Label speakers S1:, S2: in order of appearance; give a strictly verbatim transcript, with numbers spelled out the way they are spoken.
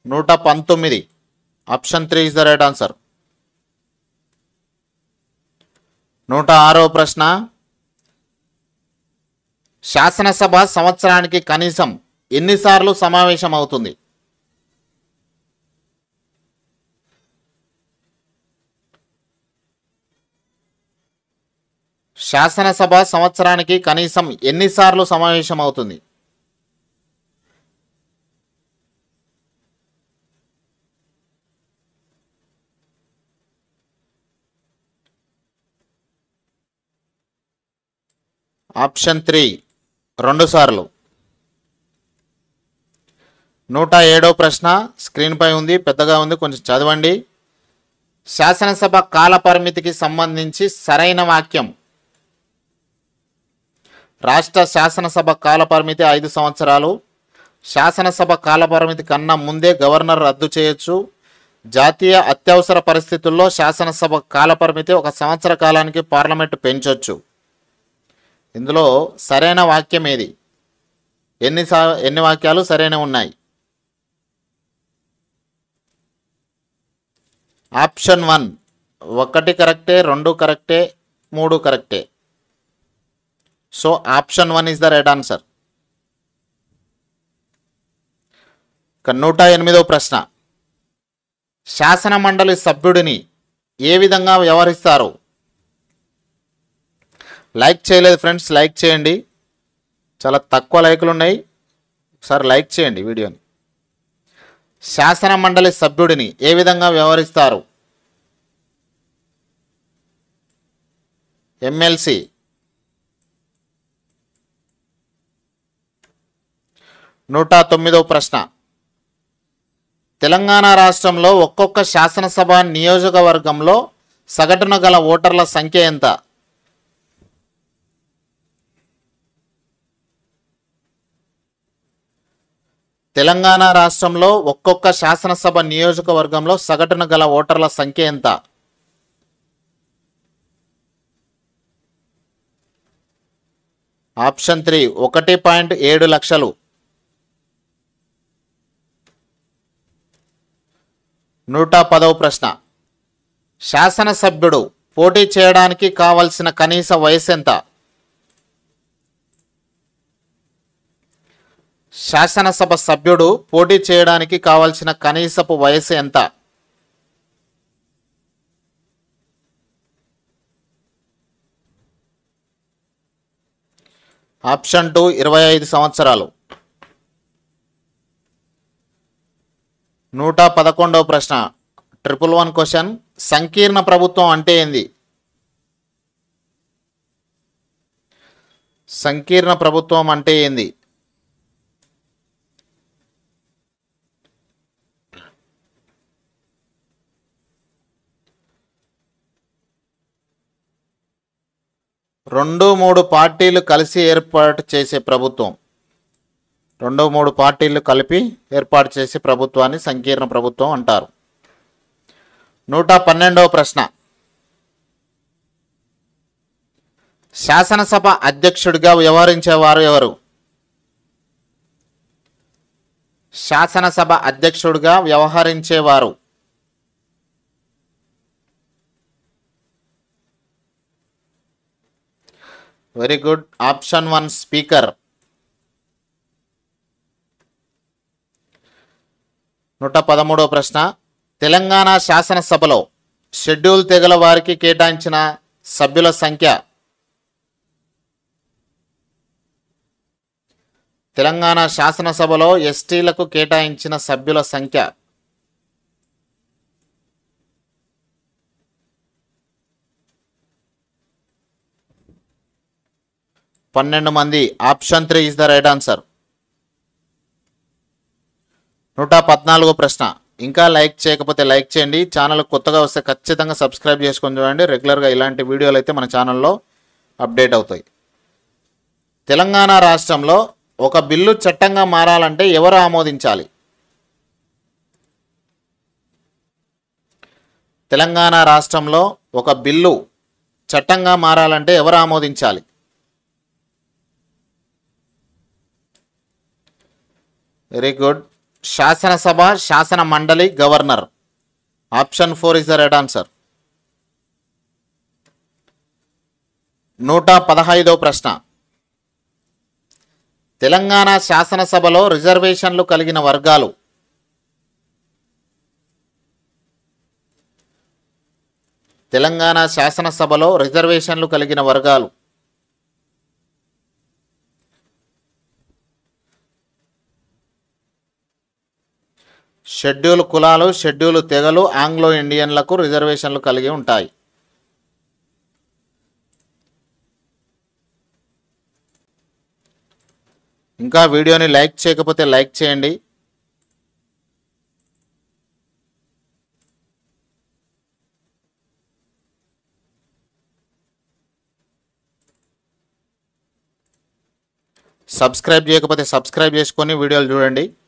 S1: నూట పంతొమ్మిది. Option three is the right answer. నూట ఆరో ప్రశ్న, శాసనసభ సంవత్సరానికి కనీసం ఎన్నిసార్లు సమావేశం అవుతుంది? శాసనసభ సంవత్సరానికి కనీసం ఎన్నిసార్లు సమావేశం అవుతుంది? ఆప్షన్ త్రీ రెండు సార్లు. నూట ఏడో ప్రశ్న స్క్రీన్పై ఉంది, పెద్దగా ఉంది, కొంచెం చదవండి. శాసనసభ కాల పరిమితికి సంబంధించి సరైన వాక్యం. రాష్ట్ర శాసనసభ కాల పరిమితి ఐదు సంవత్సరాలు. శాసనసభ కాల పరిమితి కన్నా ముందే గవర్నర్ రద్దు చేయొచ్చు. జాతీయ అత్యవసర పరిస్థితుల్లో శాసనసభ కాల పరిమితి ఒక సంవత్సర కాలానికి పార్లమెంటు పెంచొచ్చు. ఇందులో సరైన వాక్యం ఏది? ఎన్ని సా ఎన్ని వాక్యాలు సరైన ఉన్నాయి? ఆప్షన్ వన్ ఒకటి కరెక్టే, రెండు కరెక్టే, మూడు కరెక్టే. So option one is the right answer. నూట ఎనిమిదో ప్రశ్న, శాసన మండలి సభ్యుడిని ఏ విధంగా వ్యవహరిస్తారు? లైక్ చేయలేదు ఫ్రెండ్స్, లైక్ చేయండి. చాలా తక్కువ లైకులు ఉన్నాయి, ఒకసారి లైక్ చేయండి వీడియోని. శాసన మండలి సభ్యుడిని ఏ విధంగా వ్యవహరిస్తారు? ఎమ్మెల్సీ. నూట తొమ్మిదో ప్రశ్న, తెలంగాణ రాష్ట్రంలో ఒక్కొక్క శాసనసభ నియోజకవర్గంలో సగటున గల ఓటర్ల సంఖ్య ఎంత? తెలంగాణ రాష్ట్రంలో ఒక్కొక్క శాసనసభ నియోజకవర్గంలో సగటున గల ఓటర్ల సంఖ్య ఎంత? ఆప్షన్ త్రీ ఒకటి పాయింట్ ఏడు లక్షలు. నూట పదవ ప్రశ్న, శాసనసభ్యుడు పోటీ చేయడానికి కావలసిన కనీస వయసు ఎంత? శాసనసభ సభ్యుడు పోటీ చేయడానికి కావలసిన కనీసపు వయసు ఎంత? ఆప్షన్ టూ ఇరవై ఐదు సంవత్సరాలు. నూట పదకొండవ ప్రశ్న, ట్రిపుల్ వన్ క్వశ్చన్, సంకీర్ణ ప్రభుత్వం అంటే ఏంది? సంకీర్ణ ప్రభుత్వం అంటే ఏంది? రెండు మూడు పార్టీలు కలిసి ఏర్పాటు చేసే ప్రభుత్వం. రెండు మూడు పార్టీలు కలిపి ఏర్పాటు చేసే ప్రభుత్వాన్ని సంకీర్ణ ప్రభుత్వం అంటారు. నూట పన్నెండవ ప్రశ్న, శాసనసభ అధ్యక్షుడిగా వ్యవహరించేవారు ఎవరు? శాసనసభ అధ్యక్షుడిగా వ్యవహరించేవారు. Very good. Option one speaker. నూట పదమూడవ ప్రశ్న, తెలంగాణ శాసనసభలో షెడ్యూల్ తెగల వారికి కేటాయించిన సభ్యుల సంఖ్య? తెలంగాణ శాసనసభలో ఎస్టీలకు కేటాయించిన సభ్యుల సంఖ్య? పన్నెండు మంది. Option three is the right answer. నూట పద్నాలుగో ప్రశ్న, ఇంకా లైక్ చేయకపోతే లైక్ చేయండి. ఛానల్ కొత్తగా వస్తే ఖచ్చితంగా సబ్స్క్రైబ్ చేసుకొని చూడండి. రెగ్యులర్గా ఇలాంటి వీడియోలు అయితే మన ఛానల్లో అప్డేట్ అవుతాయి. తెలంగాణ రాష్ట్రంలో ఒక బిల్లు చట్టంగా మారాలంటే ఎవరు ఆమోదించాలి? తెలంగాణ రాష్ట్రంలో ఒక బిల్లు చట్టంగా మారాలంటే ఎవరు ఆమోదించాలి? Very good. శాసనసభ, శాసన మండలి, governor. Option four is the right answer. నూట పదహైదో ప్రశ్న. తెలంగాణ శాసనసభలో రిజర్వేషన్లు కలిగిన వర్గాలు. తెలంగాణ శాసనసభలో రిజర్వేషన్లు కలిగిన వర్గాలు. షెడ్యూల్ కులాలు, షెడ్యూల్ తెగలు, ఆంగ్లో ఇండియన్లకు రిజర్వేషన్లు కలిగి ఉంటాయి. ఇంకా వీడియోని లైక్ చేయకపోతే లైక్ చేయండి. సబ్స్క్రైబ్ చేయకపోతే సబ్స్క్రైబ్ చేసుకొని వీడియోలు చూడండి.